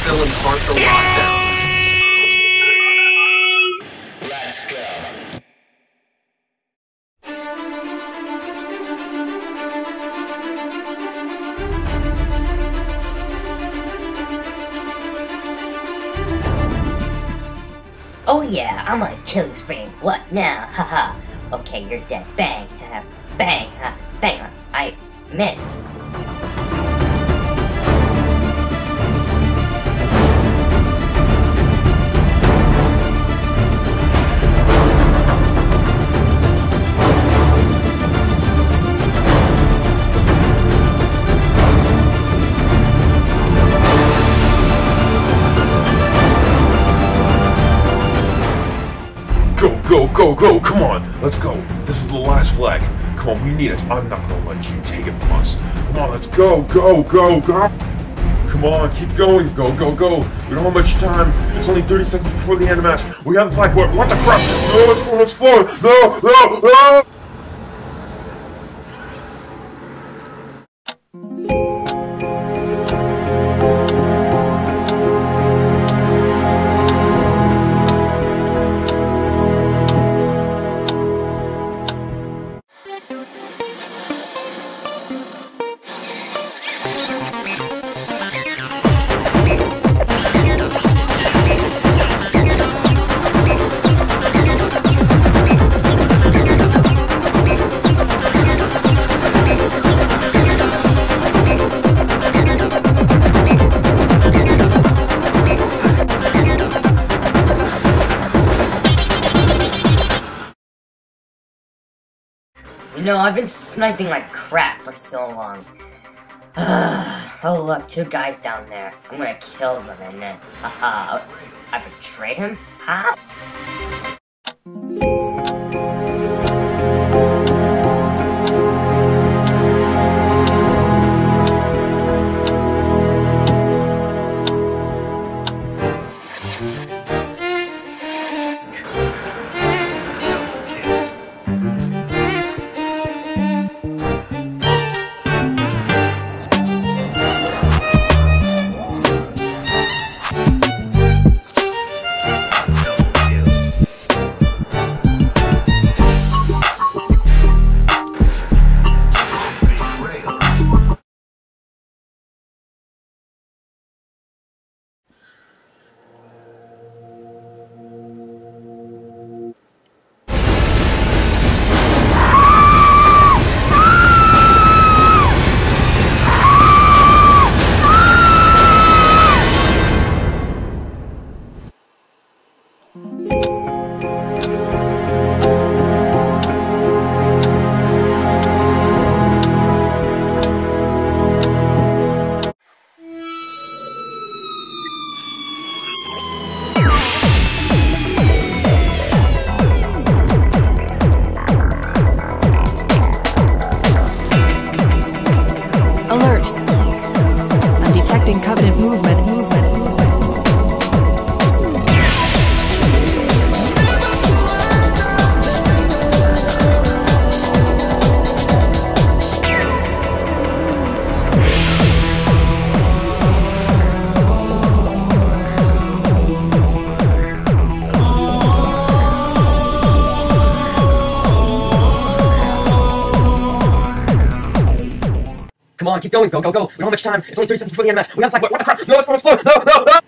still in partial lockdown. Let's go. Oh yeah, I'm on a killing spree. What now? Haha. Okay, you're dead. Bang. Bang. Bang. I missed. Go, come on, let's go. This is the last flag. Come on, we need it. I'm not gonna let you take it from us. Come on, let's go. Come on, keep going. Go. We don't have much time. It's only 30 seconds before the end of the match. We have the flag. What the crap? No, it's gonna explode. No. You know, I've been sniping like crap for so long. Oh look, two guys down there. I'm gonna kill them and then, haha, I betrayed him? How? Alert! I'm detecting Covenant movement. Come on, keep going. Go. We don't have much time. It's only 30 seconds before the end of the match. We have the flag. What the crap? No, it's gonna explode. No.